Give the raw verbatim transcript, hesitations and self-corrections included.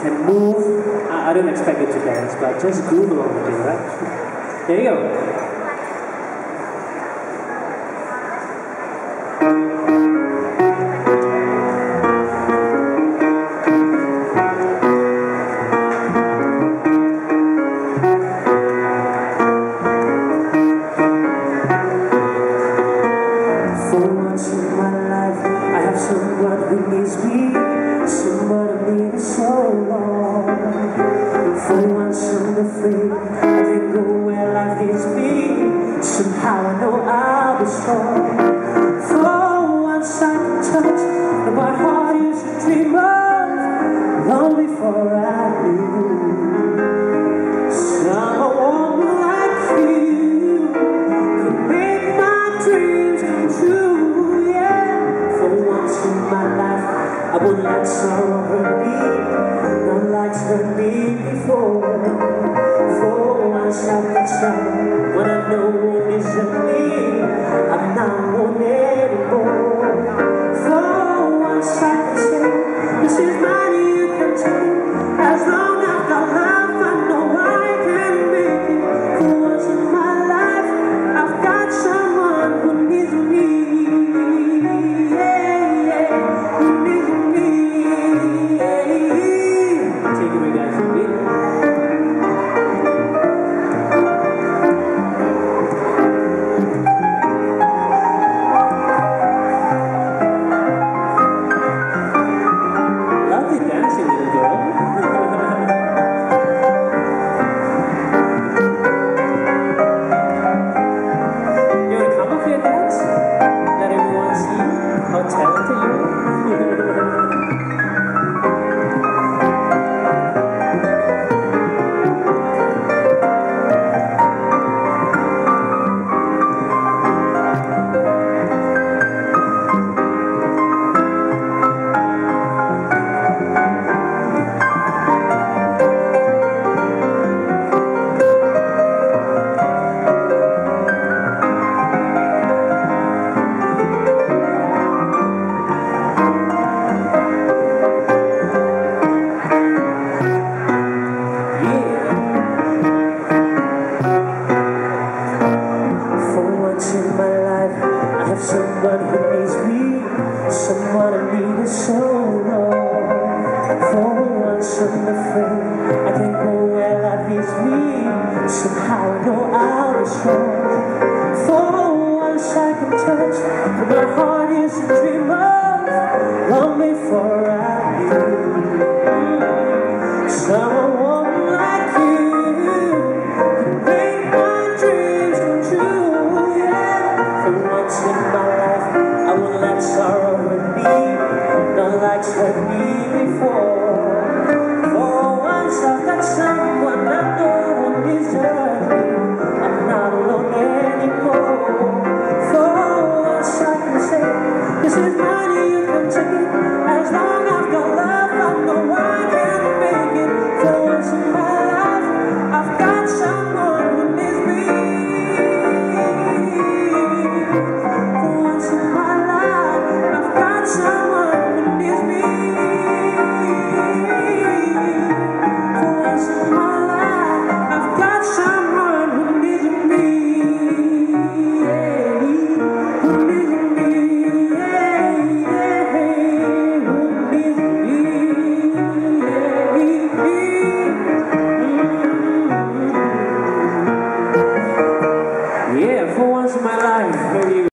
can move. I, I don't expect you to dance, but just groove along with me, right? There you go. Somehow I know I'll be strong. For once I can touch and my heart used to dream of long before I knew. Someone like you could make my dreams come true. Yeah, for once in my life I wouldn't let sorrow hurt me, not like it's hurt me before. For once I can try when I know it isn't me, I'm not alone anymore. For once I can say, this is mine, you can take. As long as I've got love, I know I can make it. For once in my life, I've got someone who needs me. Yeah, yeah, who needs me. Yeah. Take it away, guys. Someone who needs me, someone I needed so long. For once I'm afraid I can't go where life leads me. Somehow I know I'll be strong. For once I can touch what my heart is a dream of long before I knew. Someone like you can make my dreams come true. Yeah, for once in my life I won't let sorrow hurt me, not like hurt me before. For once I've got someone I know who deserves me, I'm not alone anymore. For once I can say, this is money you can take. As long as I've got love, I know I can make it. For once in my life, I've got someone who needs me. For once in my life, I've got someone who needs me. For once in my life, I've got someone who needs me. Yeah, who needs me. Yeah, yeah, who needs me. Yeah, yeah.